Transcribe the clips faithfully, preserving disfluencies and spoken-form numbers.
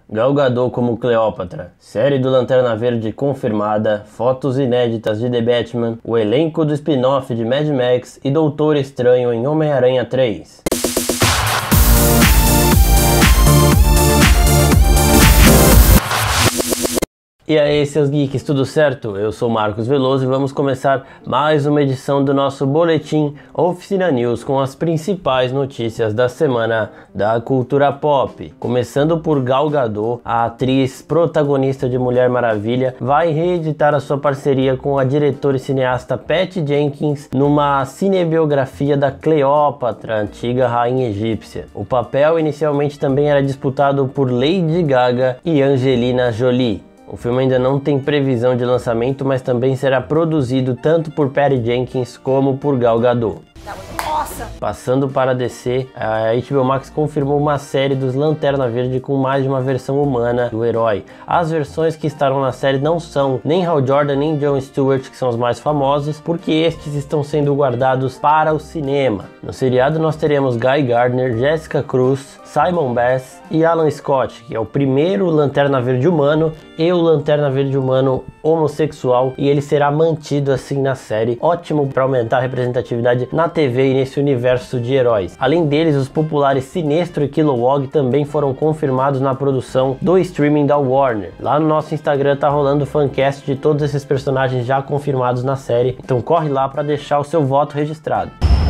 Gal Gadot como Cleópatra, série do Lanterna Verde confirmada, fotos inéditas de The Batman, o elenco do spin-off de Mad Max e Doutor Estranho em Homem-Aranha três. E aí, seus geeks, tudo certo? Eu sou Marcos Veloso e vamos começar mais uma edição do nosso boletim Oficina News com as principais notícias da semana da cultura pop. Começando por Gal Gadot, a atriz protagonista de Mulher Maravilha, vai reeditar a sua parceria com a diretora e cineasta Patty Jenkins numa cinebiografia da Cleópatra, antiga rainha egípcia. O papel inicialmente também era disputado por Lady Gaga e Angelina Jolie. O filme ainda não tem previsão de lançamento, mas também será produzido tanto por Patty Jenkins como por Gal Gadot. Passando para a D C, a H B O Max confirmou uma série dos Lanterna Verde com mais de uma versão humana do herói. As versões que estarão na série não são nem Hal Jordan nem Jon Stewart, que são os mais famosos, porque estes estão sendo guardados para o cinema. No seriado nós teremos Guy Gardner, Jessica Cruz, Simon Bass e Alan Scott, que é o primeiro Lanterna Verde humano e o Lanterna Verde humano homossexual, e ele será mantido assim na série. Ótimo para aumentar a representatividade na T V e nesse universo de heróis. Além deles, os populares Sinestro e Kilowog também foram confirmados na produção do streaming da Warner. Lá no nosso Instagram tá rolando o fancast de todos esses personagens já confirmados na série, então corre lá para deixar o seu voto registrado.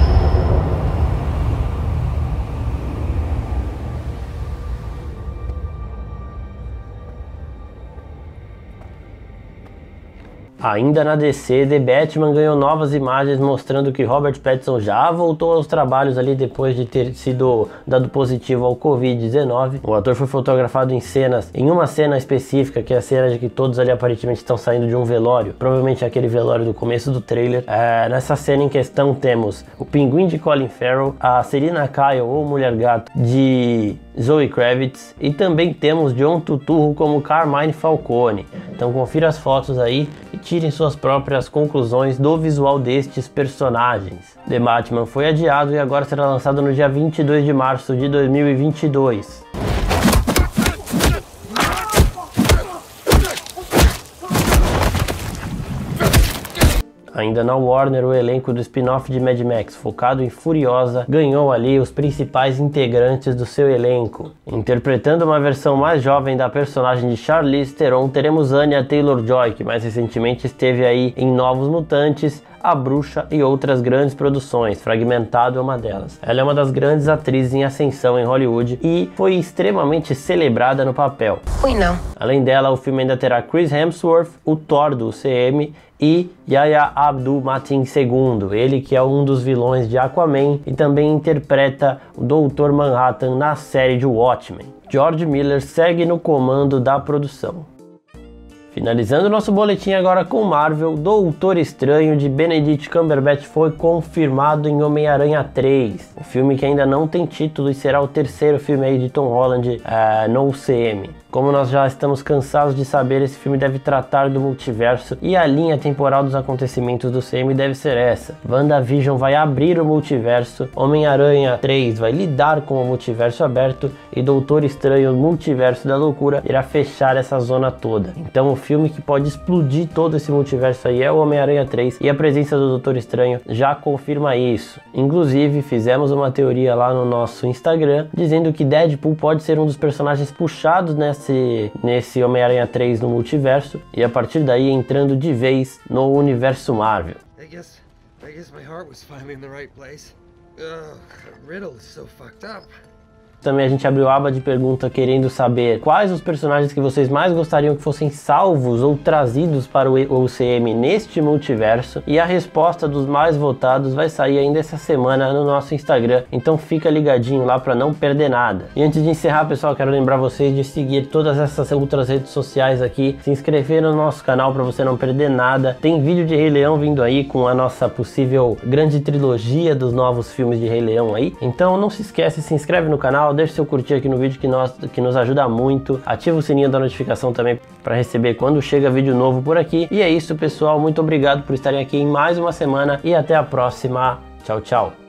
Ainda na D C, The Batman ganhou novas imagens mostrando que Robert Pattinson já voltou aos trabalhos ali depois de ter sido dado positivo ao covid dezenove. O ator foi fotografado em cenas, em uma cena específica, que é a cena de que todos ali aparentemente estão saindo de um velório, provavelmente aquele velório do começo do trailer. É, nessa cena em questão temos o Pinguim de Colin Farrell, a Selina Kyle ou Mulher Gato de Zoe Kravitz, e também temos John Turturro como Carmine Falcone. Então confira as fotos aí e tirem suas próprias conclusões do visual destes personagens. The Batman foi adiado e agora será lançado no dia vinte e dois de março de dois mil e vinte e dois. Ainda na Warner, o elenco do spin-off de Mad Max, focado em Furiosa, ganhou ali os principais integrantes do seu elenco. Interpretando uma versão mais jovem da personagem de Charlize Theron, teremos Anya Taylor-Joy, que mais recentemente esteve aí em Novos Mutantes, A Bruxa e outras grandes produções. Fragmentado é uma delas. Ela é uma das grandes atrizes em ascensão em Hollywood e foi extremamente celebrada no papel. Ui, não. Além dela, o filme ainda terá Chris Hemsworth, o Thor do U C M, e Yahya Abdul-Mateen segundo, ele que é um dos vilões de Aquaman e também interpreta o doutor Manhattan na série de Watchmen. George Miller segue no comando da produção. Finalizando nosso boletim agora com Marvel, Doutor Estranho de Benedict Cumberbatch foi confirmado em Homem-Aranha três, um filme que ainda não tem título e será o terceiro filme aí de Tom Holland uh, no U C M. Como nós já estamos cansados de saber, esse filme deve tratar do multiverso e a linha temporal dos acontecimentos do U C M deve ser essa. WandaVision vai abrir o multiverso, Homem-Aranha três vai lidar com o multiverso aberto e Doutor Estranho, o Multiverso da Loucura, irá fechar essa zona toda. Então o filme que pode explodir todo esse multiverso aí é o Homem-Aranha três, e a presença do Doutor Estranho já confirma isso. Inclusive fizemos uma teoria lá no nosso Instagram dizendo que Deadpool pode ser um dos personagens puxados nessa nesse Homem-Aranha três no multiverso, e a partir daí entrando de vez no universo Marvel. I guess, I guess my heart was finally in the right place. Ugh, Riddle is so fucked up. Também a gente abriu a aba de pergunta querendo saber quais os personagens que vocês mais gostariam que fossem salvos ou trazidos para o U C M neste multiverso, e a resposta dos mais votados vai sair ainda essa semana no nosso Instagram, então fica ligadinho lá para não perder nada. E antes de encerrar, pessoal, quero lembrar vocês de seguir todas essas outras redes sociais aqui, se inscrever no nosso canal para você não perder nada. Tem vídeo de Rei Leão vindo aí com a nossa possível grande trilogia dos novos filmes de Rei Leão aí, então não se esquece, se inscreve no canal, deixa seu curtir aqui no vídeo que, nós, que nos ajuda muito, ativa o sininho da notificação também para receber quando chega vídeo novo por aqui. E é isso, pessoal, muito obrigado por estarem aqui em mais uma semana e até a próxima. Tchau, tchau.